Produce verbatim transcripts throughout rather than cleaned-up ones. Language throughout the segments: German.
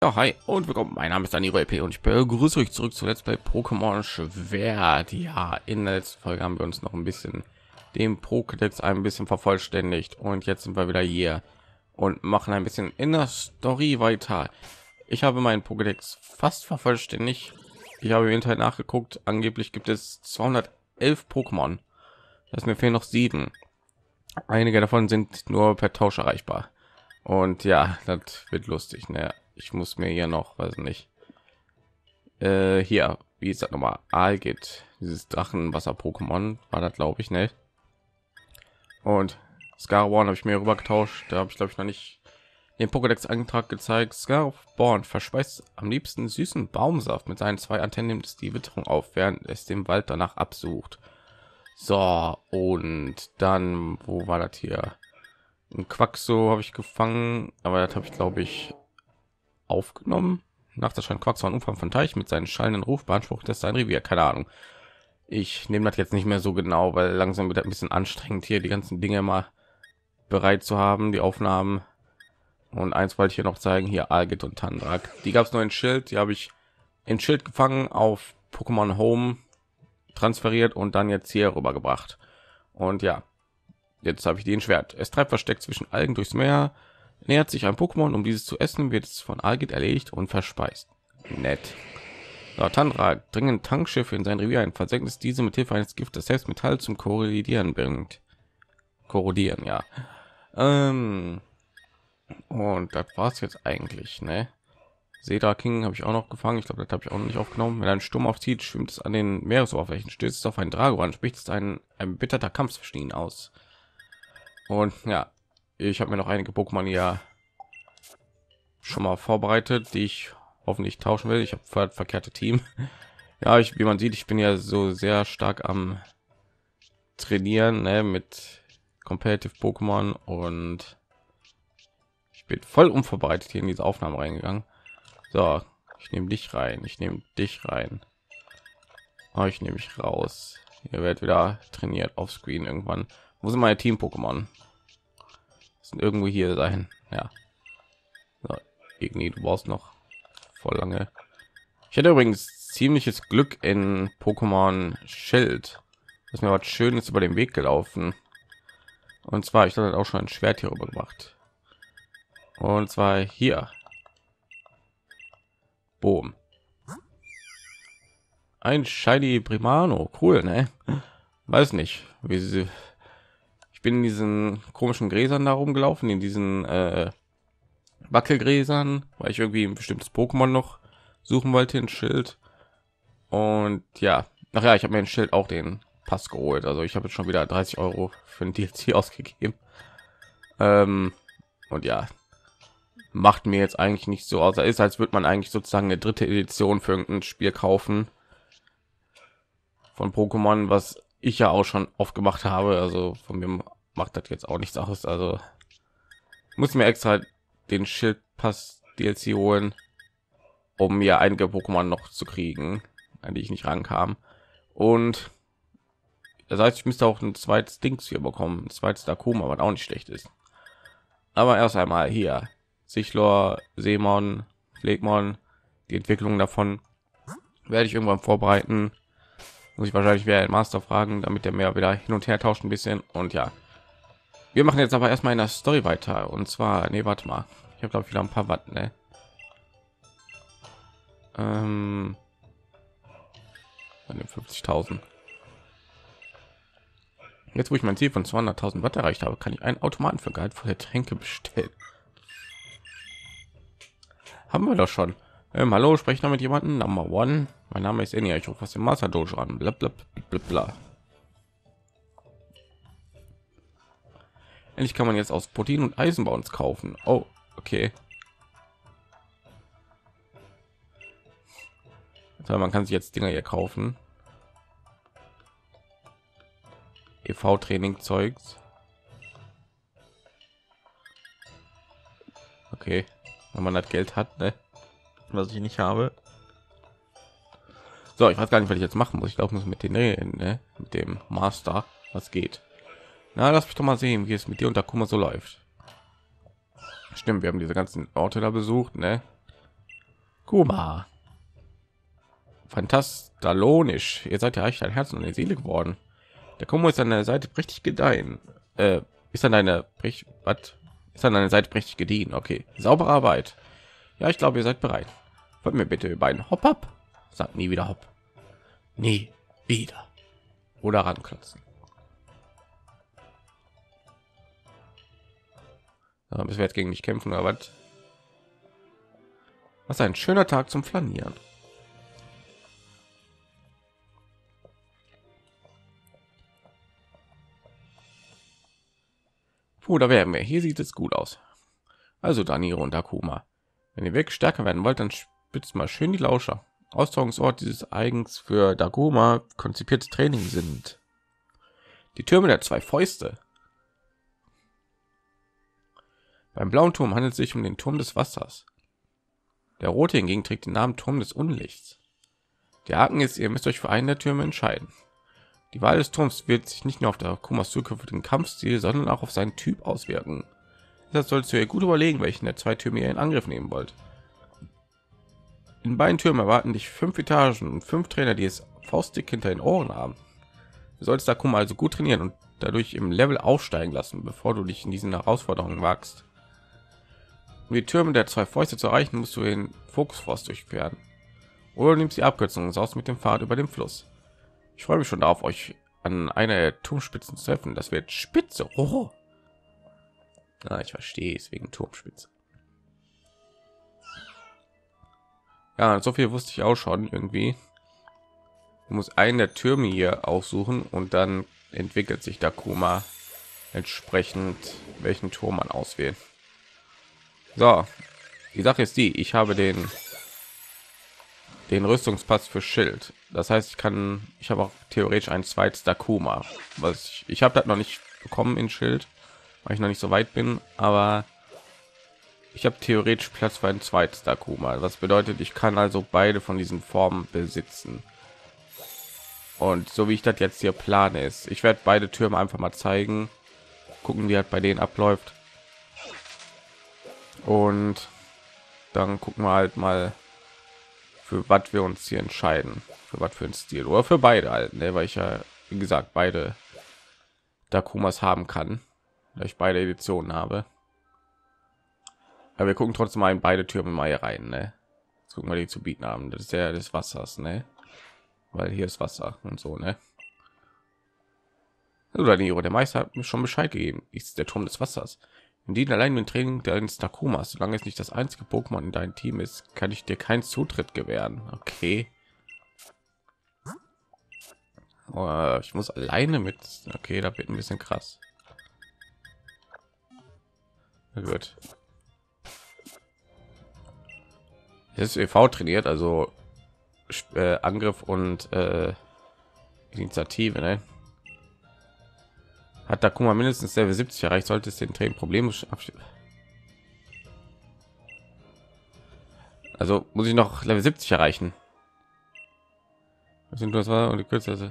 Ja, hi und willkommen. Mein Name ist Danilo L P und ich begrüße euch zurück zu Let's Play Pokémon Schwert. Ja, in der letzten Folge haben wir uns noch ein bisschen den Pokédex ein bisschen vervollständigt und jetzt sind wir wieder hier und machen ein bisschen in der Story weiter. Ich habe meinen Pokédex fast vervollständigt. Ich habe im Internet nachgeguckt. Angeblich gibt es zweihundertelf Pokémon. Das mir fehlen noch sieben. Einige davon sind nur per Tausch erreichbar. Und ja, das wird lustig. Ne? Ich muss mir hier noch, weiß nicht, äh, hier, wie ist das nochmal? Algit, dieses Drachenwasser-Pokémon war das, glaube ich, ne? Und Scarborn habe ich mir rüber getauscht. Da habe ich, glaube ich, noch nicht den Pokédex-Antrag gezeigt. Scarborn verspeist am liebsten süßen Baumsaft. Mit seinen zwei Antennen nimmt es die Witterung auf, während es den Wald danach absucht. So, und dann, wo war das hier? Ein Quaxo habe ich gefangen, aber das habe ich, glaube ich, aufgenommen. Nach der Schein Quaxo am Umfang von Teich mit seinen schallenden Ruf beansprucht das sein Revier. Keine Ahnung. Ich nehme das jetzt nicht mehr so genau, weil langsam wird das ein bisschen anstrengend, hier die ganzen Dinge mal bereit zu haben, die Aufnahmen. Und eins wollte ich hier noch zeigen, hier Algit und Tandrak. Die gab es nur in Schild, die habe ich in Schild gefangen, auf Pokémon Home transferiert und dann jetzt hier rübergebracht. Und ja, jetzt habe ich den Schwert. Es treibt versteckt zwischen Algen durchs Meer. Nähert sich ein Pokémon, um dieses zu essen, wird es von Algit erlegt und verspeist. Nett. So, Tandrak dringen Tankschiffe in sein Revier ein, versenkt es diese mit Hilfe eines Giftes selbst Metall zum Korrodieren bringt. Korrodieren, ja. Ähm, und das war's jetzt eigentlich, ne? Seda King habe ich auch noch gefangen. Ich glaube, das habe ich auch noch nicht aufgenommen. Wenn ein Sturm aufzieht, schwimmt es an den Meeresoberflächen, stößt es auf einen Dragoran, spricht es ein ein bitterter Kampf zwischen ihnen aus. Und ja, ich habe mir noch einige Pokémon ja schon mal vorbereitet, die ich hoffentlich tauschen will. Ich habe voll das verkehrte Team. Ja, ich, wie man sieht, ich bin ja so sehr stark am Trainieren, ne, mit Competitive Pokémon und ich bin voll unvorbereitet hier in diese Aufnahme reingegangen. So, ich nehme dich rein, ich nehme dich rein. Oh, ich nehme mich raus. Ihr werdet wieder trainiert auf Screen irgendwann. Wo sind meine Team-Pokémon? Sind irgendwo hier sein. Ja. So, irgendwie, du brauchst noch voll lange. Ich hatte übrigens ziemliches Glück in Pokémon Schild. Das mir was Schönes über den Weg gelaufen. Und zwar, ich hatte auch schon ein Schwert hier rüber gemacht. Und zwar hier. Boom. Ein Shiny Primano. Cool, ne? Weiß nicht, wie sie. Ich bin in diesen komischen Gräsern da rumgelaufen, in diesen äh, Wackelgräsern, weil ich irgendwie ein bestimmtes Pokémon noch suchen wollte, ein Schild. Und ja, ach ja, ich habe mir ein Schild auch den Pass geholt. Also ich habe jetzt schon wieder dreißig Euro für ein D L C ausgegeben. Ähm, und ja, macht mir jetzt eigentlich nicht so aus. Da ist, als würde man eigentlich sozusagen eine dritte Edition für irgendein Spiel kaufen von Pokémon, was ich ja auch schon oft gemacht habe. Also von mir macht das jetzt auch nichts aus. Also muss mir extra den Schildpass D L C holen, um mir einige Pokémon noch zu kriegen, an die ich nicht rankam. Und das heißt, ich müsste auch ein zweites Dings hier bekommen, ein zweites Dakoma, was auch nicht schlecht ist. Aber erst einmal hier Sichlor, Seemon, Pflegmon, die Entwicklung davon werde ich irgendwann vorbereiten. Muss ich wahrscheinlich wieder den Master fragen, damit der mehr wieder hin und her tauscht ein bisschen. Und ja, wir machen jetzt aber erstmal in der Story weiter. Und zwar, nee, warte mal, ich habe glaube ich wieder ein paar Watt, ne? Ähm, fünfzigtausend. Jetzt, wo ich mein Ziel von zweihunderttausend Watt erreicht habe, kann ich einen Automaten für gehaltvolle Tränke bestellen. Haben wir doch schon. Ähm, hallo, spreche ich noch mit jemandem? Number one. Mein Name ist Enya. Ich rufe aus dem Master Dojo an. Bla, bla, bla, bla. Endlich kann man jetzt aus Protein und Eisen bei uns kaufen. Oh, okay. Also man kann sich jetzt Dinger hier kaufen. E V-Training Zeugs. Okay, wenn man das Geld hat, ne? Was ich nicht habe. So, ich weiß gar nicht, was ich jetzt machen muss. Ich glaube, muss mit den ne? mit dem Master, was geht. Na, lass mich doch mal sehen, wie es mit dir und Dakuma so läuft. Stimmt, wir haben diese ganzen Orte da besucht, ne? Kuma. Fantastalonisch. Ihr seid ja echt ein Herz und eine Seele geworden. Der Kuma ist an der Seite richtig gedeihen. Äh, ist an deine was? Ist an deiner Seite richtig gediehen. Okay, saubere Arbeit. Ja, ich glaube, ihr seid bereit. Wollt mir bitte über einen Hopp ab? Sagt nie wieder Hopp. Nie wieder. Oder ranklotzen. Ja, müssen wir jetzt gegen mich kämpfen oder was? Was ein schöner Tag zum Flanieren. Puh, da wären wir. Hier sieht es gut aus. Also Daniro und Akuma. Wenn ihr wirklich stärker werden wollt, dann spitzt mal schön die Lauscher. Austragungsort dieses eigens für Dagoma konzipiertes Training sind die Türme der zwei Fäuste. Beim blauen Turm handelt es sich um den Turm des Wassers. Der rote hingegen trägt den Namen Turm des Unlichts. Der Haken ist, ihr müsst euch für einen der Türme entscheiden. Die Wahl des Turms wird sich nicht nur auf der Akumas zukünftigen Kampfstil, sondern auch auf seinen Typ auswirken. Das sollst du ihr gut überlegen, welchen der zwei Türme ihr in Angriff nehmen wollt. In beiden Türmen erwarten dich fünf Etagen und fünf Trainer, die es faustdick hinter den Ohren haben. Du sollst Akuma also gut trainieren und dadurch im Level aufsteigen lassen, bevor du dich in diesen Herausforderungen wagst. Um die Türme der zwei Fäuste zu erreichen, musst du den Fokusforst durchqueren. Oder du nimmst die Abkürzung und saust mit dem Pfad über den Fluss. Ich freue mich schon darauf, euch an einer der Turmspitzen zu treffen. Das wird spitze. Oh. Ja, ich verstehe es wegen Turmspitze. Ja, so viel wusste ich auch schon irgendwie. Du musst einen der Türme hier aussuchen und dann entwickelt sich der Kuma entsprechend, welchen Turm man auswählt. So, die Sache ist die, ich habe den den Rüstungspass für Schild. Das heißt, ich kann, ich habe auch theoretisch ein zweites Dakuma, was ich, ich habe das noch nicht bekommen in Schild, weil ich noch nicht so weit bin, aber ich habe theoretisch Platz für ein zweites Dakuma. Was bedeutet, ich kann also beide von diesen Formen besitzen. Und so wie ich das jetzt hier plane ist, ich werde beide Türme einfach mal zeigen, gucken, wie halt bei denen abläuft. Und dann gucken wir halt mal, für was wir uns hier entscheiden, für was für ein Stil oder für beide halt, ne? Weil ich ja, wie gesagt, beide Dakumas haben kann, da ich beide Editionen habe. Aber wir gucken trotzdem mal in beide Türme mal hier rein, ne? Jetzt gucken wir, die zu bieten haben. Das ist der des Wassers, ne? Weil hier ist Wasser und so, ne? Oder die, der Meister hat mir schon Bescheid gegeben. Ist der Turm des Wassers. In die allein mit Training deines Dakumas, solange es nicht das einzige Pokémon in deinem Team ist, kann ich dir keinen Zutritt gewähren. Okay. Oh, ich muss alleine mit. Okay, da wird ein bisschen krass. Na gut. Das ist E V trainiert, also äh, Angriff und äh, Initiative, ne? Hat da Kuma mindestens Level siebzig erreicht, sollte es den Training problemlos abschließen. Also muss ich noch Level siebzig erreichen. Was sind das war und die Kürze.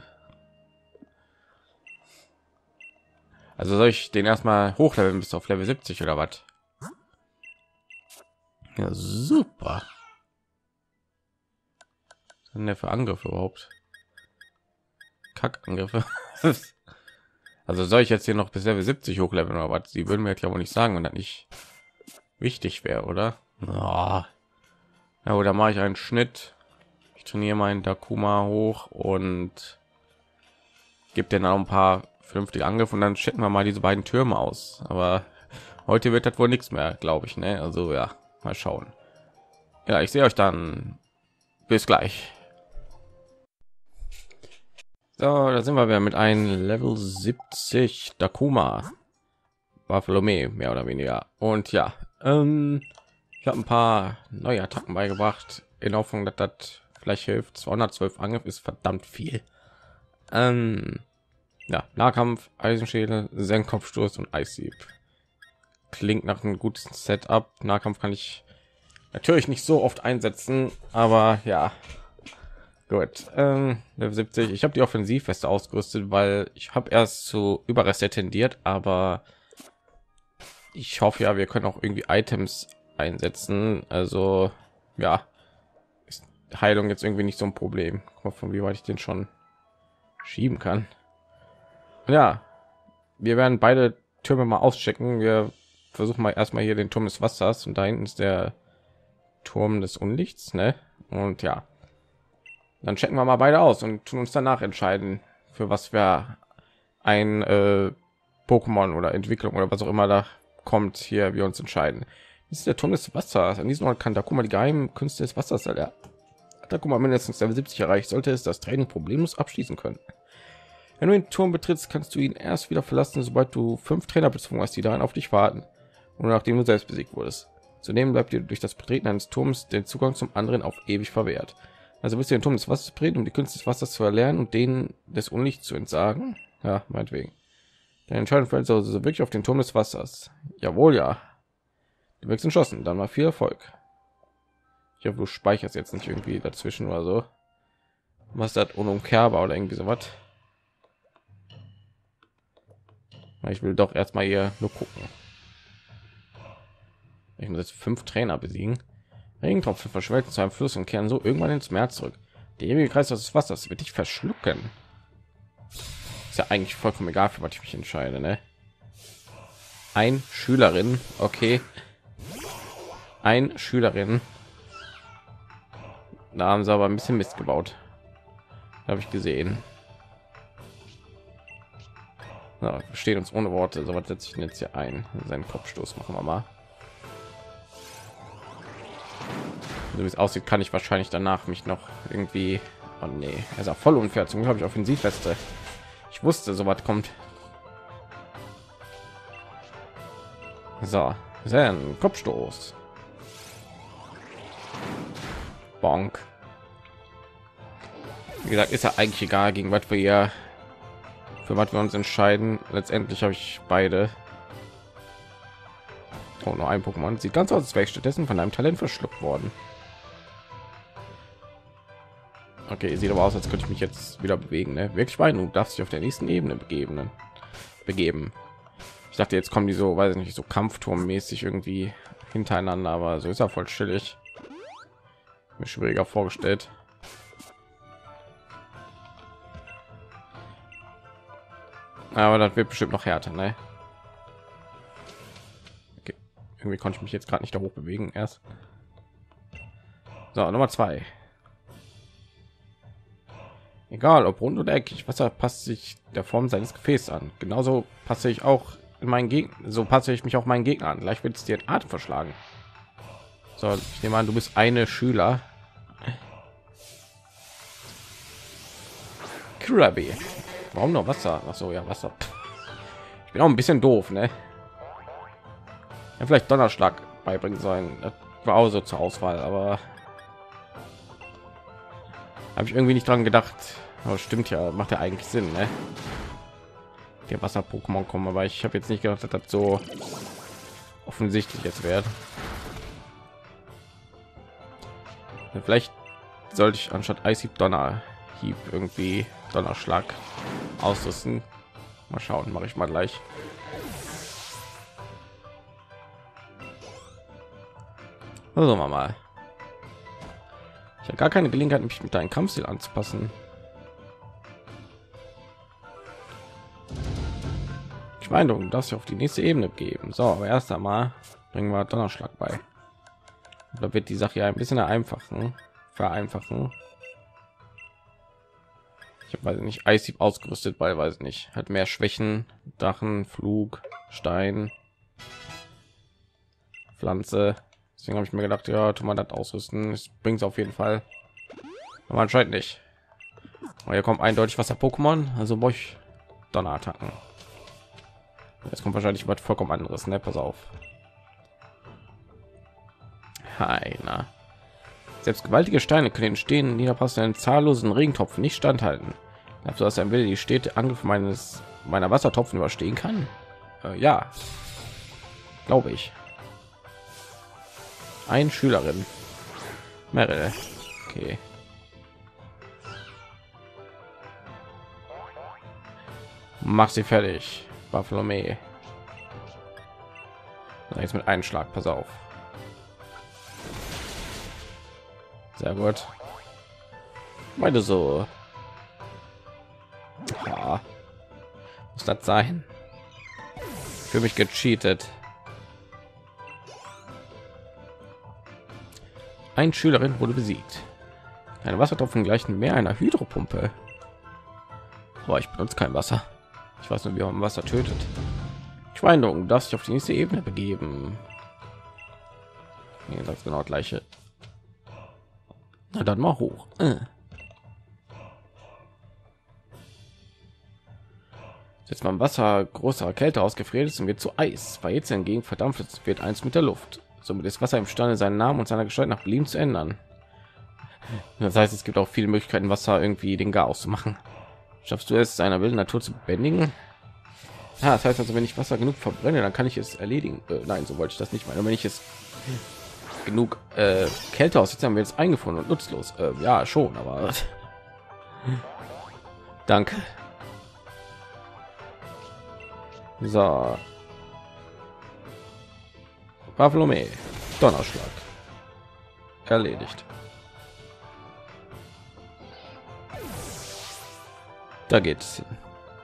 Also soll ich den erstmal hochleveln bis auf Level siebzig oder was? Ja, super. Was sind denn für Angriffe überhaupt? Kackangriffe. Also soll ich jetzt hier noch bis Level siebzig hochleveln oder was? Sie würden mir ja wohl nicht sagen, wenn das nicht wichtig wäre, oder? Oh. Ja, oder mache ich einen Schnitt. Ich trainiere meinen Dakuma hoch und gibt den auch ein paar vernünftige Angriffe und dann checken wir mal diese beiden Türme aus. Aber heute wird das wohl nichts mehr, glaube ich, ne? Also ja, mal schauen. Ja, ich sehe euch dann. Bis gleich. So, da sind wir wieder mit einem Level siebzig Dakuma Bartholomew, mehr oder weniger. Und ja, ähm, ich habe ein paar neue Attacken beigebracht in Hoffnung, dass das vielleicht hilft. zweihundertzwölf Angriff ist verdammt viel. Ähm, ja, Nahkampf, Eisenschädel, Senkkopfstoß und Eishieb. Klingt nach einem guten Setup. Nahkampf kann ich natürlich nicht so oft einsetzen, aber ja. Gut, ähm, Level siebzig. Ich habe die Offensivweste ausgerüstet, weil ich habe erst zu Überreste tendiert, aber ich hoffe ja, wir können auch irgendwie Items einsetzen. Also ja, Heilung jetzt irgendwie nicht so ein Problem. Guck mal, von wie weit ich den schon schieben kann. Ja, wir werden beide Türme mal auschecken. Wir versuchen mal erstmal hier den Turm des Wassers und da hinten ist der Turm des Unlichts, ne? Und ja, dann checken wir mal beide aus und tun uns danach entscheiden, für was wir ein äh, Pokémon oder Entwicklung oder was auch immer da kommt, hier wir uns entscheiden. Das ist der Turm des Wassers. An diesem Ort kann Takuma die geheimen Künste des Wassers ja. Takuma mindestens Level siebzig erreicht, sollte es das Training problemlos abschließen können. Wenn du den Turm betrittst, kannst du ihn erst wieder verlassen, sobald du fünf Trainer bezwungen hast, die darin auf dich warten und nachdem du selbst besiegt wurdest. Zudem bleibt dir durch das Betreten eines Turms den Zugang zum anderen auf ewig verwehrt. Also willst du den Turm des Wassers betreten, um die Künste des Wassers zu erlernen und denen des Unlichts zu entsagen? Ja, meinetwegen. Deine Entscheidung fällt also wirklich auf den Turm des Wassers. Jawohl, ja. Du wirkst entschlossen, dann mal viel Erfolg. Ich hoffe, du speicherst jetzt nicht irgendwie dazwischen oder so. Was ist das unumkehrbar oder irgendwie so was? Ich will doch erstmal hier nur gucken. Ich muss jetzt fünf Trainer besiegen. Regentropfen verschmelzen zu einem Fluss und kehren so irgendwann ins Meer zurück. Der ewige Kreis des Wassers wird dich verschlucken. Ist ja eigentlich vollkommen egal, für was ich mich entscheide, ne? Ein Schülerin, okay. Ein Schülerin. Da haben sie aber ein bisschen Mist gebaut. Habe ich gesehen. Na, wir stehen uns ohne Worte. So was setze ich jetzt hier ein. Seinen Kopfstoß machen wir mal. So wie es aussieht, kann ich wahrscheinlich danach mich noch irgendwie. Oh nee, er ist auch voll unfair. Zum Glück habe ich Offensivweste. Ich wusste, so was kommt. So, sein Kopfstoß. Bonk. Wie gesagt, ist ja eigentlich egal, gegen was wir hier, für was wir uns entscheiden. Letztendlich habe ich beide. Oh, nur ein Pokémon. Sieht ganz aus, als wäre ich stattdessen von einem Talent verschluckt worden. Okay, sieht aber aus, als könnte ich mich jetzt wieder bewegen. Ne? Wirklich meinen, du darfst dich auf der nächsten Ebene begeben. Ne? Begeben. Ich dachte, jetzt kommen die so, weiß ich nicht, so Kampfturmmäßig irgendwie hintereinander, aber so ist er voll chillig. Mir schwieriger vorgestellt. Aber das wird bestimmt noch härter, ne? Okay. Irgendwie konnte ich mich jetzt gerade nicht da hoch bewegen erst. So, Nummer zwei. Egal, ob rund oder eckig, Wasser passt sich der Form seines Gefäßes an. Genauso passe ich auch in meinen Gegner, so passe ich mich auch meinen Gegner an. Gleich wird es dir den Atem verschlagen. So, ich nehme an, du bist eine Schüler. Krabby. Warum noch Wasser? Ach so, ja, Wasser. Ich bin auch ein bisschen doof, ne? Ja, vielleicht Donnerschlag beibringen sollen. Das war auch so zur Auswahl, aber habe ich irgendwie nicht dran gedacht. Aber stimmt ja, macht ja eigentlich Sinn, ne? Der Wasser-Pokémon kommen, aber ich habe jetzt nicht gedacht, dass das so offensichtlich jetzt wäre. Vielleicht sollte ich anstatt Eishieb Donnerhieb irgendwie Donnerschlag ausrüsten. Mal schauen, mache ich mal gleich. Also mal. Ich habe gar keine Gelegenheit, mich mit deinem Kampfstil anzupassen. Ich meine, du darfst dich auf die nächste Ebene geben. So, aber erst einmal bringen wir Donnerschlag bei. Da wird die Sache ja ein bisschen vereinfachen. Vereinfachen. Ich habe weiß nicht Eishieb ausgerüstet, weil weiß nicht, hat mehr Schwächen, Drachen, Flug, Stein, Pflanze. Deswegen habe ich mir gedacht, ja, tu mal das ausrüsten. Es bringt es auf jeden Fall. Aber anscheinend nicht. Aber hier kommt eindeutig Wasser-Pokémon, also brauche ich Donnerattacken. Jetzt kommt wahrscheinlich was vollkommen anderes, ne? Pass auf. Hi, na. Selbst gewaltige Steine können entstehen, niederpassenden zahllosen Regentropfen nicht standhalten. Glaubst du, dass ein Wille die stete Angriff meines meiner Wassertropfen überstehen kann? Äh, ja, glaube ich. Ein Schülerin. Meryl. Okay. Mach sie fertig. Bartholomew. Jetzt mit einem Schlag, pass auf. Sehr gut. Meine so. Ja. Muss das sein? Für mich gecheatet. Ein Schülerin wurde besiegt. Ein Wassertropfen gleichen mehr einer Hydropumpe. Aber ich benutze kein Wasser. Ich weiß nur, wie man Wasser tötet. Schweinung, du darfst dich auf die nächste Ebene begeben. Nee, das ist genau das gleiche. Na dann mal hoch. Äh. Jetzt mal im Wasser großer Kälte ausgefriert ist und wird zu Eis. Bei jetzt hingegen verdampft es, wird eins mit der Luft. Somit ist Wasser imstande, seinen Namen und seiner Gestalt nach Belieben zu ändern. Das heißt, es gibt auch viele Möglichkeiten, Wasser irgendwie den Gar auszumachen. Schaffst du es, seiner wilden Natur zu bändigen? Ah, das heißt also, wenn ich Wasser genug verbrenne, dann kann ich es erledigen. Äh, nein, so wollte ich das nicht meinen. Wenn ich es genug äh, Kälte aussetze, haben wir jetzt eingefunden und nutzlos. Äh, ja, schon, aber danke. So. Bartholomew. Donnerschlag. Erledigt. Da geht es hin.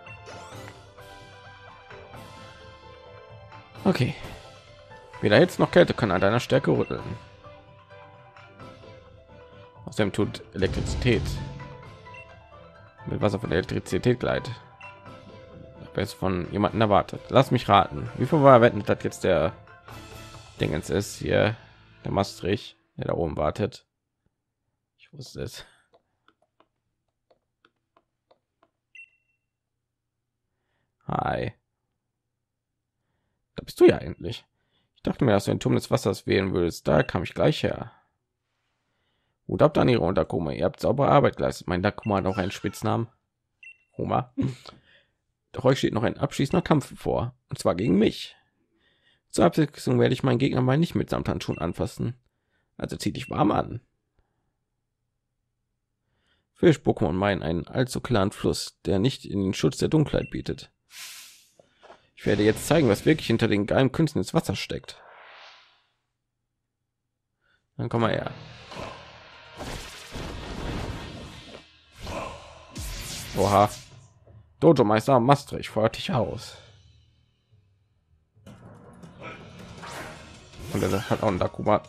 Okay. Weder jetzt noch Kälte kann an deiner Stärke rütteln. Außerdem tut Elektrizität mit Wasser von Elektrizität gleitet. Besser von jemanden erwartet. Lass mich raten. Wie viel war wetten, dass jetzt der Dingens ist hier, der Maastricht, der da oben wartet? Ich wusste es. Hi. Da bist du ja endlich. Ich dachte mir, dass du den Turm des Wassers wählen würdest. Da kam ich gleich her. Hut ab, Daniro und Dakuma. Ihr habt saubere Arbeit geleistet. Mein Dakuma hat auch einen Spitznamen. Homer. Doch euch steht noch ein abschließender Kampf vor. Und zwar gegen mich. Zur Abwechslung werde ich meinen Gegner mal nicht mit Samthandschuhen anfassen. Also zieh dich warm an. Fisch-Pokémon meinen einen allzu klaren Fluss, der nicht in den Schutz der Dunkelheit bietet. Ich werde jetzt zeigen, was wirklich hinter den geheimen Künsten des Wassers steckt. Dann komm mal her. Oha. Dojo Meister Maastricht feuert dich aus. Und er hat auch einen Dakuma.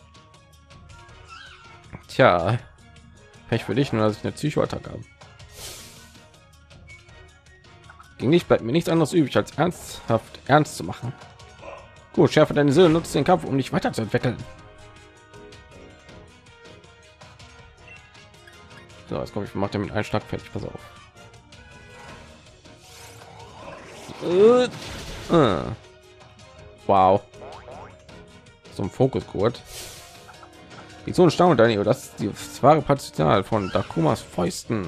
Tja, Pech für dich, nur dass ich eine Psychoattacke habe. Gegen dich bleibt mir nichts anderes übrig, als ernsthaft ernst zu machen. Gut, schärfe deine Sinne, nutze den Kampf, um dich weiterzuentwickeln. So, jetzt komme ich, macht er mit einem Schlag fertig. Pass auf. Äh, äh. Wow. So ein Fokusgurt. Die so ein Staunen, Daniel, das ist das wahre Potenzial von Dakumas Fäusten.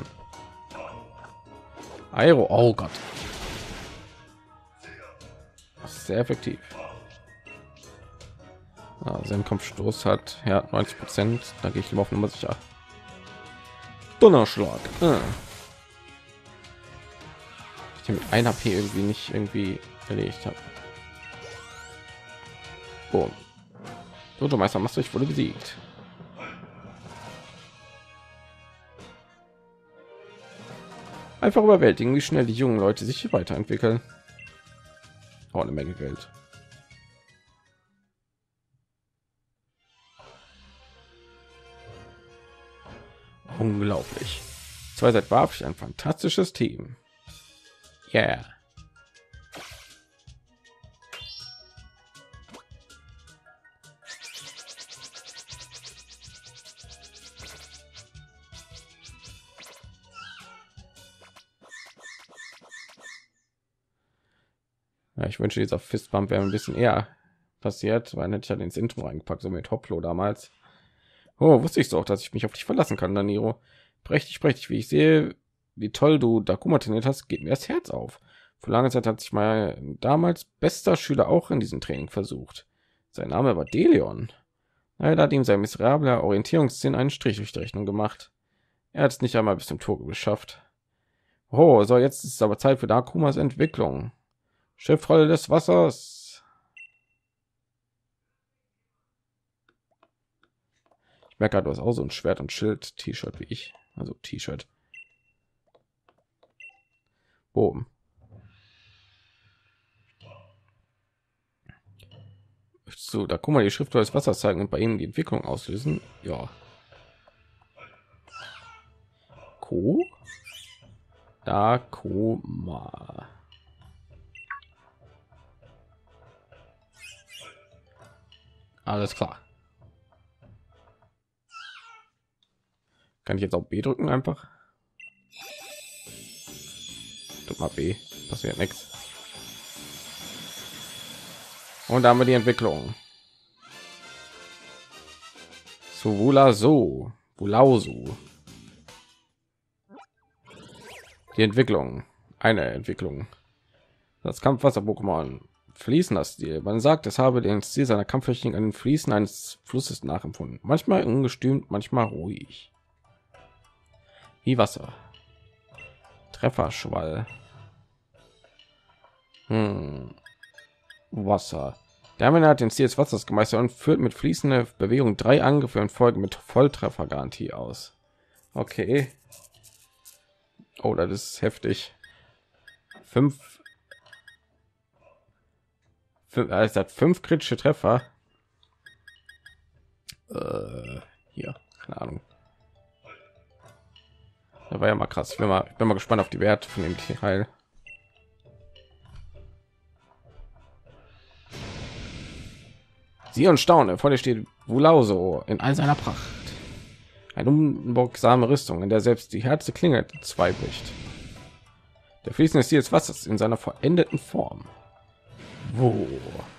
Aero, oh Gott. Das ist sehr effektiv. Ja, sein Kampfstoß hat ja neunzig Prozent. Da gehe ich lieber auf Nummer sicher. Donnerschlag. Äh. Ich mit ein H P irgendwie nicht irgendwie erledigt habe. Boom. Dojo Meister Maastricht wurde besiegt. Einfach überwältigen, wie schnell die jungen Leute sich weiterentwickeln. Oh, eine Menge Geld. Unglaublich. Zwei seit warf ich ein fantastisches Team. Yeah. Ja, ich wünsche, dieser Fistbump wäre ein bisschen eher passiert, weil hätte ich ja ins Intro reingepackt, so mit Hoplo damals. Oh, wusste ich doch, dass ich mich auf dich verlassen kann, Daniro. Prächtig, prächtig, wie ich sehe, wie toll du Dakuma trainiert hast, geht mir das Herz auf. Vor langer Zeit hat sich mein damals bester Schüler auch in diesem Training versucht. Sein Name war Deleon. Leider hat ihm sein miserabler Orientierungssinn einen Strich durch die Rechnung gemacht. Er hat es nicht einmal bis zum Tor geschafft. Oh, so jetzt ist es aber Zeit für Dakumas Entwicklung. Chefrolle des Wassers. Ich merke, du hast auch so ein Schwert und Schild T-Shirt wie ich. also T-Shirt. Boom. So, da guck mal, die Schrift des Wassers zeigen und bei ihnen die Entwicklung auslösen. Ja. Ko. Da Koma. Alles klar. Kann ich jetzt auch B drücken einfach? Drück mal B. Passiert nichts. Und da haben wir die Entwicklung. So Wula so. Wulausu. Die Entwicklung. Eine Entwicklung. Das Kampfwasser-Pokémon. Fließender Stil. Man sagt, es habe den Stil seiner Kampftechnik an den Fließen eines Flusses nachempfunden. Manchmal ungestümt, manchmal ruhig. Wie Wasser. Trefferschwall. Hm. Wasser. Der Anwender hat den Stil des Wassers gemeistert und führt mit fließender Bewegung drei Angriffe in Folge mit Volltreffergarantie aus. Okay. Oh, das ist heftig. Fünf. Fünf also hat fünf kritische Treffer. Äh, hier, keine Ahnung. Das war ja mal krass. Ich bin mal, ich bin mal gespannt auf die Werte von dem Teil. Sie und staune, vor dir steht Wulauso in all seiner Pracht. Eine unbeugsame Rüstung, in der selbst die Herze Klinge zwei bricht. Der fließende Stil des Wassers in seiner verendeten Form. Wo?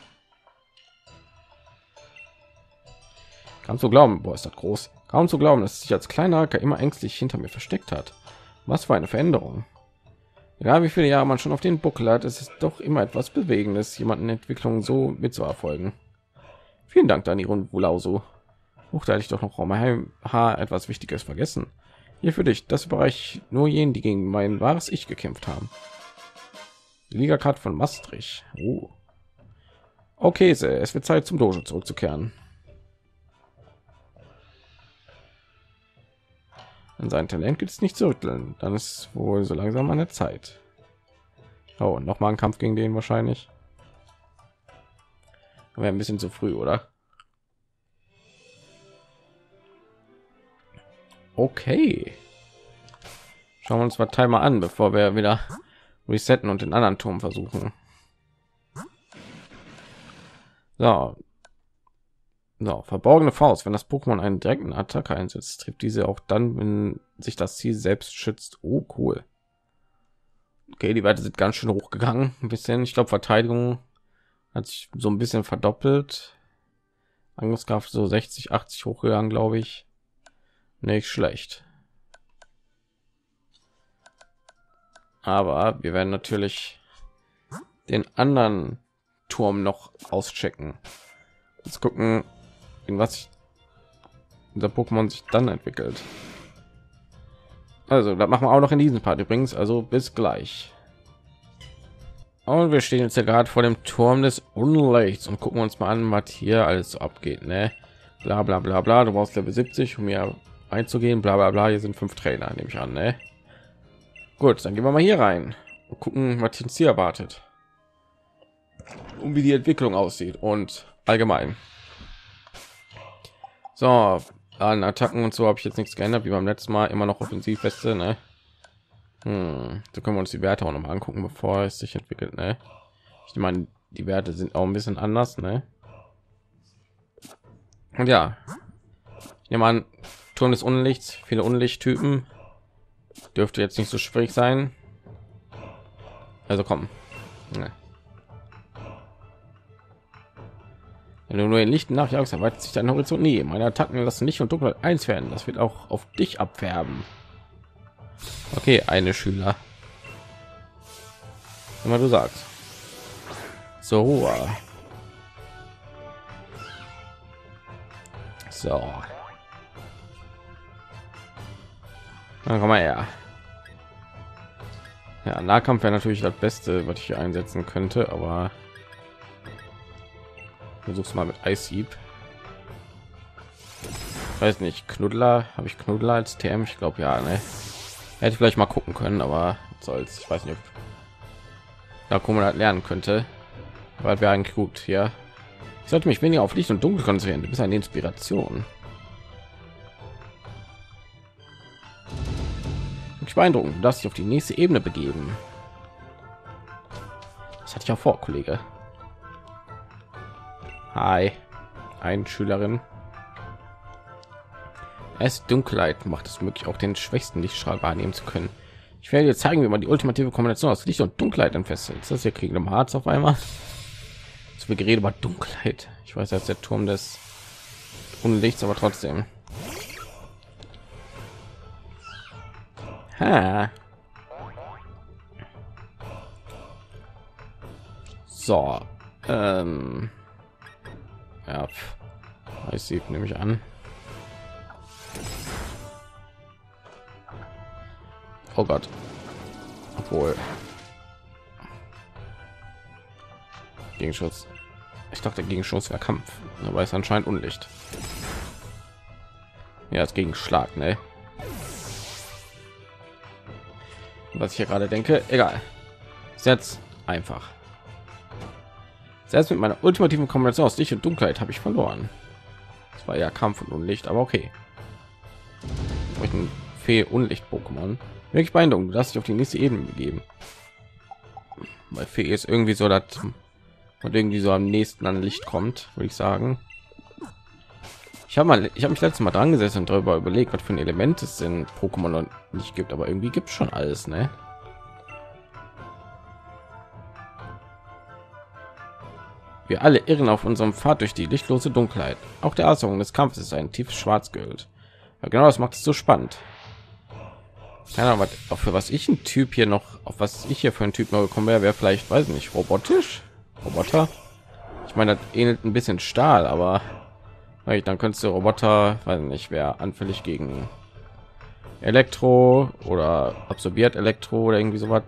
Kaum zu glauben, boah, ist das groß. Kaum zu glauben, dass es sich als kleiner Hacker immer ängstlich hinter mir versteckt hat. Was für eine Veränderung. Egal wie viele Jahre man schon auf den Buckel hat, es ist doch immer etwas Bewegendes, jemanden Entwicklung so mitzuerfolgen. Vielen Dank, Dani und Wulauso. Huch, da hatte ich doch noch um Haar etwas Wichtiges vergessen. Hier für dich, das Bereich nur jenen, die gegen mein wahres Ich gekämpft haben. Die Liga-Karte von Maastricht. Oh. Okay, es wird Zeit, zum Dojo zurückzukehren. An sein Talent gibt es nicht zu rütteln. Dann ist wohl so langsam an der Zeit. Oh, noch mal ein Kampf gegen den wahrscheinlich. Wäre ein bisschen zu früh, oder? Okay. Schauen wir uns mal Timer an, bevor wir wieder resetten und den anderen Turm versuchen. So. So, verborgene Faust. Wenn das Pokémon einen direkten Attacke einsetzt, trifft diese auch dann, wenn sich das Ziel selbst schützt. Oh, cool. Okay, die Werte sind ganz schön hochgegangen. Ein bisschen. Ich glaube, Verteidigung hat sich so ein bisschen verdoppelt. Angriffskraft so sechzig, achtzig hochgegangen, glaube ich. Nicht schlecht. Aber wir werden natürlich den anderen Turm noch auschecken. Jetzt gucken, in was unser Pokémon sich dann entwickelt. Also, das machen wir auch noch in diesem Part übrigens. Also bis gleich. Und wir stehen jetzt ja gerade vor dem Turm des Unlichts und gucken uns mal an, was hier alles so abgeht. Ne? Bla bla bla bla. Du brauchst Level siebzig, um hier einzugehen. Bla bla bla. Hier sind fünf Trainer, nehme ich an. Ne? Gut, dann gehen wir mal hier rein und gucken, was uns hier erwartet und wie die Entwicklung aussieht und allgemein. So, an Attacken und so habe ich jetzt nichts geändert, wie beim letzten Mal. Immer noch Offensivweste, ne? Hm, so können wir uns die Werte auch noch mal angucken, bevor es sich entwickelt, ne? Ich meine, die Werte sind auch ein bisschen anders, ne? Und ja, ich nehme an, Turm des Unlichts, viele Unlichttypen, dürfte jetzt nicht so schwierig sein. Also komm, ne? Wenn du nur in Lichten nachjagst, erweitert sich dein Horizont nie. Meine Attacken lassen nicht und Dunkelheit eins werden. Das wird auch auf dich abfärben. Okay, eine Schüler. Immer du sagst. So. So. Dann komm mal her. Ja, Nahkampf wäre natürlich das Beste, was ich hier einsetzen könnte, aber versuch's mal mit Eishieb. Weiß nicht, Knuddler, habe ich Knuddler als T M? Ich glaube ja, ne? Hätte vielleicht mal gucken können, aber was soll's. Ich weiß nicht, ob da man halt lernen könnte, weil wir eigentlich gut hier. Ich sollte mich weniger auf Licht und Dunkel konzentrieren. Du bist eine Inspiration. Ich beeindruckend, du darfst dich auf die nächste Ebene begeben. Das hatte ich auch vor, Kollege. Hi, ein Schülerin. Es Dunkelheit macht es möglich, auch den schwächsten Lichtstrahl wahrnehmen zu können. Ich werde dir zeigen, wie man die ultimative Kombination aus Licht und Dunkelheit entfesselt. Das hier kriegen im Harz auf einmal. So viel Gerede über Dunkelheit. Ich weiß, dass der Turm des Unlichts, aber trotzdem. Ha. So. Ähm. Ja. Ich sehe nämlich an. Oh Gott. Obwohl. Gegenschutz. Ich dachte, Gegenschutz wäre Kampf, aber ist anscheinend Unlicht. Ja, als Gegenschlag, ne? Was ich hier gerade denke, egal. Jetzt einfach. Selbst mit meiner ultimativen Kombination aus Licht und Dunkelheit habe ich verloren. Das war ja Kampf und Unlicht, aber okay. Ich ein Fee Unlicht Pokémon. Wirklich beeindruckend, du darfst dich auf die nächste Ebene begeben. Weil Fee ist irgendwie so, dass und irgendwie so am nächsten an Licht kommt, würde ich sagen. Ich habe mal, ich habe mich letztes Mal dran gesetzt und darüber überlegt, was für ein Element es in Pokémon nicht gibt, aber irgendwie gibt es schon alles, ne? Wir alle irren auf unserem Pfad durch die lichtlose Dunkelheit. Auch der Ausdruck des Kampfes ist ein tiefes Schwarz gehüllt. Ja, genau, das macht es so spannend. Keine Ahnung, was, auch für was ich ein Typ hier noch, auf was ich hier für ein Typ noch gekommen wäre, wäre vielleicht, weiß nicht, robotisch, Roboter. Ich meine, das ähnelt ein bisschen Stahl, aber dann könntest du Roboter, weiß nicht, wer anfällig gegen Elektro oder absorbiert Elektro oder irgendwie so was.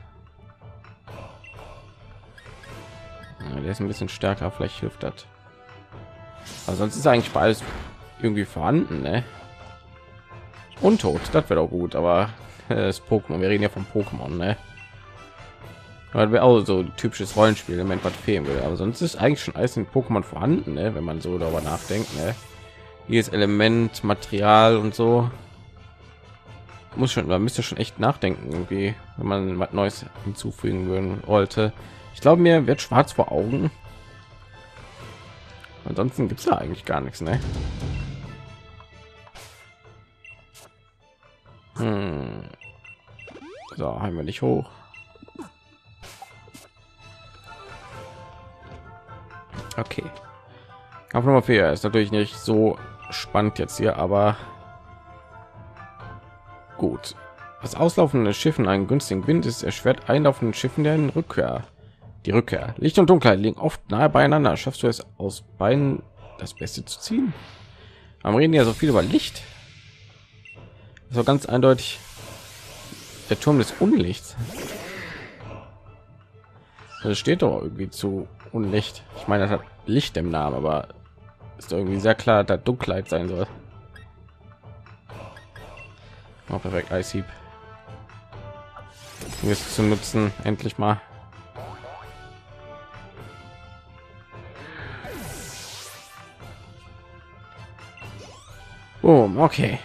Ja, der ist ein bisschen stärker, vielleicht hilft das. Aber sonst ist eigentlich beides irgendwie vorhanden, ne? Untot, das wäre auch gut, aber das Pokémon, wir reden ja von Pokémon, ne? Weil wir auch so ein typisches Rollenspiel-Element, was fehlen will, aber sonst ist eigentlich schon alles in Pokémon vorhanden, ne? Wenn man so darüber nachdenkt, ne? Jedes Element, Material und so muss schon, man müsste schon echt nachdenken, irgendwie, wenn man was Neues hinzufügen würden wollte. Ich glaube, mir wird schwarz vor Augen. Ansonsten gibt es da eigentlich gar nichts, ne? Hm. So, haben wir nicht hoch. Okay. Kampf Nummer vier ist natürlich nicht so spannend jetzt hier, aber gut. Das Auslaufen des Schiffen einen günstigen Wind ist erschwert einlaufenden Schiffen deren Rückkehr. Die Rückkehr. Licht und Dunkelheit liegen oft nahe beieinander. Schaffst du es aus beiden das Beste zu ziehen? Am reden ja so viel über Licht. So ganz eindeutig der Turm des Unlichts. Das steht doch irgendwie zu Unlicht. Ich meine, das hat Licht im Namen, aber ist doch irgendwie sehr klar, dass Dunkelheit sein soll. Oh, perfekt, Eishieb. Um es zu nutzen, endlich mal. Oh, okay.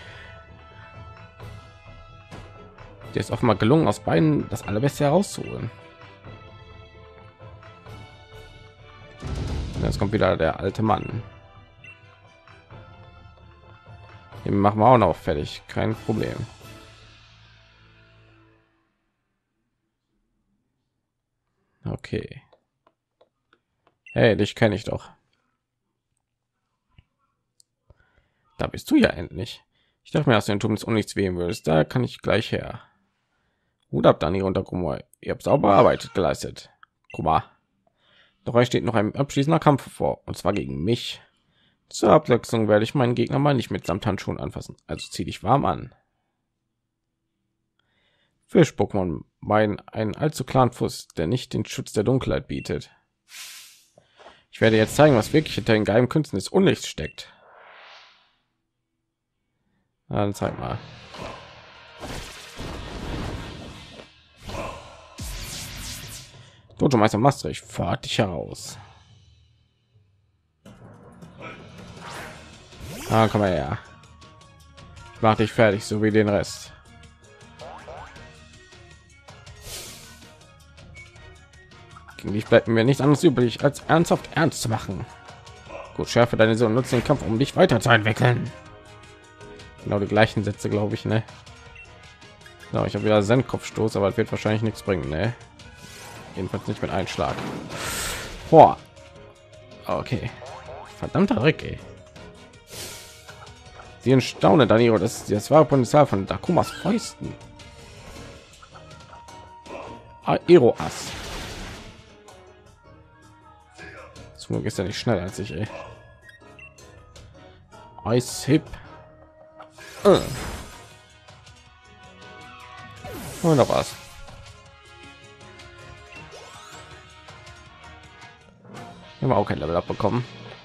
Der ist offenbar gelungen, aus beiden das Allerbeste herauszuholen. Jetzt kommt wieder der alte Mann. Den machen wir auch noch fertig, kein Problem. Okay. Hey, dich kenne ich doch. Da bist du ja endlich. Ich dachte mir, dass du den Turm des Unlichts wählen würdest. Da kann ich gleich her. Hut ab, Dani und Kuma. Ihr habt sauber Arbeit geleistet. Kuma. Doch euch steht noch ein abschließender Kampf vor, und zwar gegen mich. Zur Abwechslung werde ich meinen Gegner mal nicht mit Samthandschuhen anfassen. Also zieh dich warm an. Fisch-Pokémon meinen einen allzu klaren Fuß, der nicht den Schutz der Dunkelheit bietet. Ich werde jetzt zeigen, was wirklich hinter den geheimen Künsten des Unlichts steckt. Dann zeig mal. Dojo Meister Maastricht, fahrt dich heraus. Ah, komm mal her. Ich mach dich fertig, so wie den Rest. Gegen dich bleibt mir nichts anderes übrig, als ernsthaft ernst zu machen. Gut, schärfe deine Sohn, nutze den Kampf, um dich weiterzuentwickeln. Genau die gleichen Sätze, glaube ich, ne? So, ich habe wieder Zen-Kopfstoß, aber es wird wahrscheinlich nichts bringen, ne? Jedenfalls nicht mit Einschlag. Boah. Okay. Verdammter Dreck, ey. Sie entstaune, Danilo, das ist das wahre Potenzial von Dakumas Fäusten. Aero-Ass. Zum ist ja nicht schneller als ich, ey. Ice Hip. Uh. Und noch was. Wir haben auch kein Level abbekommen.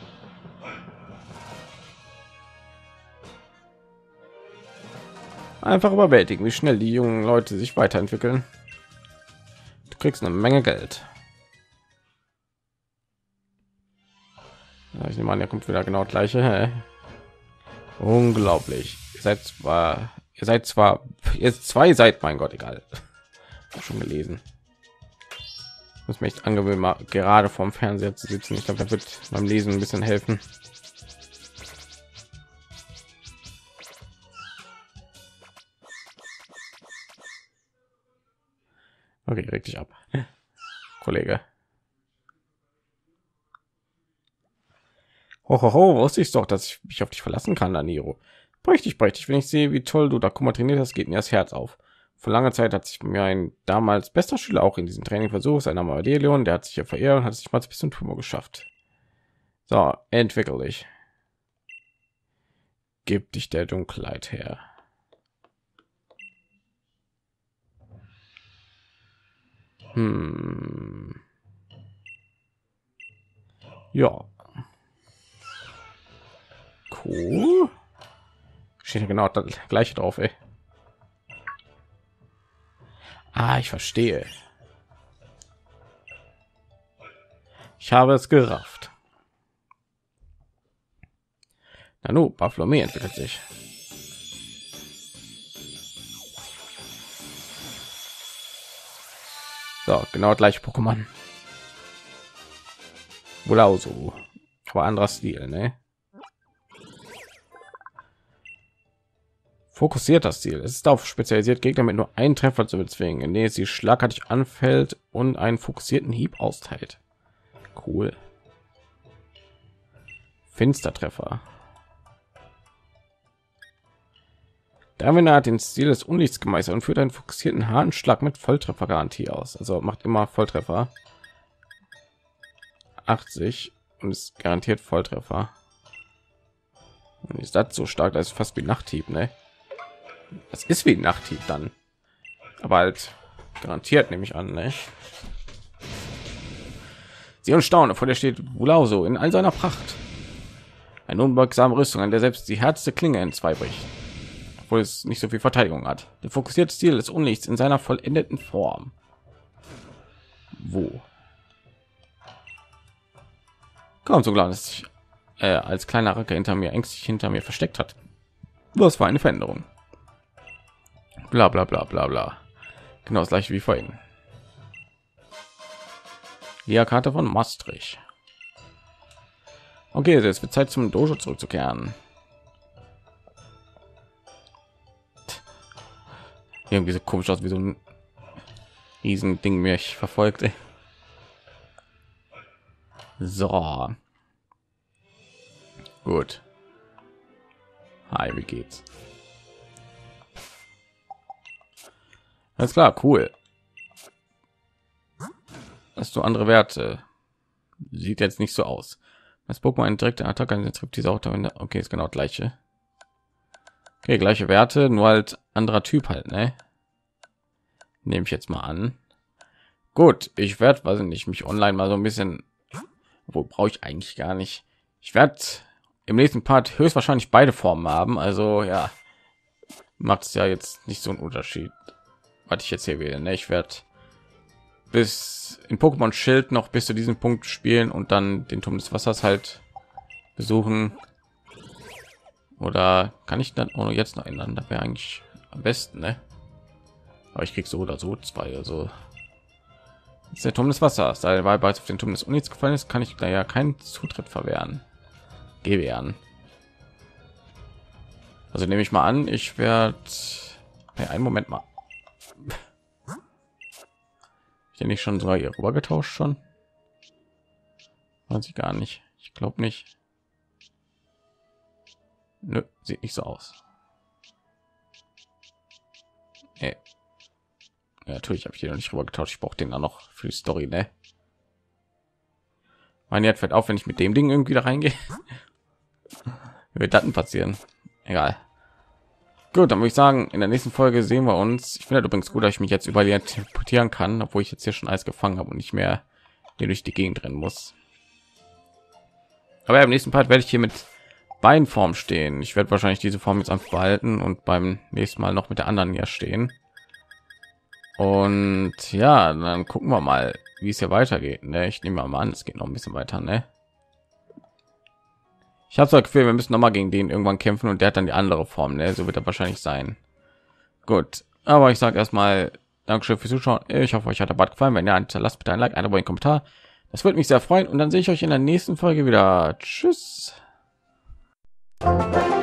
Einfach überwältigen, wie schnell die jungen Leute sich weiterentwickeln. Du kriegst eine Menge Geld. Ja, ich nehme an, er kommt wieder genau das gleiche. Hä? Unglaublich. Ihr seid zwar, ihr seid zwar jetzt zwei seid, mein Gott, egal. Hab schon gelesen. Muss mich echt angewöhnen, mal gerade vorm Fernseher zu sitzen. Ich glaube, das wird beim Lesen ein bisschen helfen. Okay, reg dich ab, Kollege. Ho, ho, ho, wusste ich doch, dass ich mich auf dich verlassen kann, Danilo. Prächtig, prächtig. Wenn ich sehe, wie toll du da Kuma trainiert hast, geht mir das Herz auf. Vor langer Zeit hat sich mir ein damals bester Schüler auch in diesem Training versucht, sein Name war Delion, der hat sich hier verehrt und hat sich mal bis zum Turbo geschafft. So, entwickel dich. Gib dich der Dunkelheit her. Hm. Ja. Cool. Steht ja genau das gleiche drauf, ey. Ah, ich verstehe. Ich habe es gerafft. Nanu, Baphlomé entwickelt sich. So, genau gleich Pokémon. Wohl auch so. Aber anderer Stil, ne? Fokussierter Stil. Es ist darauf spezialisiert, Gegner mit nur einen Treffer zu bezwingen, indem es sie schlagartig anfällt und einen fokussierten Hieb austeilt. Cool. Finstertreffer. Darwin hat den Stil des Unlichts gemeistert und führt einen fokussierten Hahnschlag mit Volltreffergarantie aus. Also macht immer Volltreffer. achtzig und ist garantiert Volltreffer. Und ist das so stark, dass es fast wie Nachthieb, ne? Das ist wie Nachthieb dann. Aber halt garantiert, nehme ich an, ne? Sie und staune, vor der steht Wulauso in all seiner Pracht. Eine unbeugsame Rüstung, an der selbst die härteste Klinge in zwei bricht. Obwohl es nicht so viel Verteidigung hat. Der fokussierte Stil des Unlichts in seiner vollendeten Form. Wo? Kaum so klar, dass sich äh, als kleiner Racker hinter mir ängstlich hinter mir versteckt hat. Was war eine Veränderung? Bla bla bla bla bla. Genau das gleiche wie vorhin. Ja, Karte von Maastricht. Okay, jetzt wird Zeit zum Dojo zurückzukehren. Irgendwie so komisch aus, wie so ein riesen Ding mich verfolgt. Ey. So. Gut. Hi, wie geht's? Alles klar, cool. Hast du andere Werte? Sieht jetzt nicht so aus. Das Pokémon eine direkte Attacke, trifft diese auch da. Okay, ist genau gleiche. Okay, gleiche Werte, nur halt anderer Typ halt, ne? Nehme ich jetzt mal an. Gut, ich werde, weiß nicht, mich online mal so ein bisschen, wo brauche ich eigentlich gar nicht. Ich werde im nächsten Part höchstwahrscheinlich beide Formen haben, also ja, macht es ja jetzt nicht so einen Unterschied, was ich jetzt hier wähle. Ne? Ich werde bis in Pokémon Schild noch bis zu diesem Punkt spielen und dann den Turm des Wassers halt besuchen. Oder kann ich dann auch jetzt noch ändern? Das wäre eigentlich am besten, ne? Aber ich krieg so oder so zwei. Also ist der Turm des Wassers. Da war bereits auf den Turm des Unis gefallen ist, kann ich da ja keinen Zutritt verwehren. Gewähren. Also nehme ich mal an, ich werde ja, einen Moment mal. Ich nicht schon sogar hier rüber getauscht schon. Weiß ich gar nicht. Ich glaube nicht. Nö, sieht nicht so aus. Nee. Ja, natürlich habe ich den noch nicht rüber getauscht. Ich brauche den dann noch für die Story, ne? Mein Herz fällt auf, wenn ich mit dem Ding irgendwie da reingehe. Wie wird das denn passieren? Egal. Gut, dann würde ich sagen, in der nächsten Folge sehen wir uns. Ich finde übrigens gut, dass ich mich jetzt überall hier teleportieren kann, obwohl ich jetzt hier schon alles gefangen habe und nicht mehr hier durch die Gegend rennen muss. Aber ja, im nächsten Part werde ich hier mit Beinform stehen. Ich werde wahrscheinlich diese Form jetzt einfach behalten und beim nächsten Mal noch mit der anderen hier stehen. Und ja, dann gucken wir mal, wie es hier weitergeht. Ne? Ich nehme mal an, es geht noch ein bisschen weiter. Ne? Ich habe so ein Gefühl, wir müssen noch mal gegen den irgendwann kämpfen und der hat dann die andere Form. Ne? So wird er wahrscheinlich sein. Gut, aber ich sage erstmal Dankeschön fürs Zuschauen. Ich hoffe, euch hat der Bad gefallen. Wenn ja, lasst bitte ein Like, einen Kommentar. Das würde mich sehr freuen. Und dann sehe ich euch in der nächsten Folge wieder. Tschüss.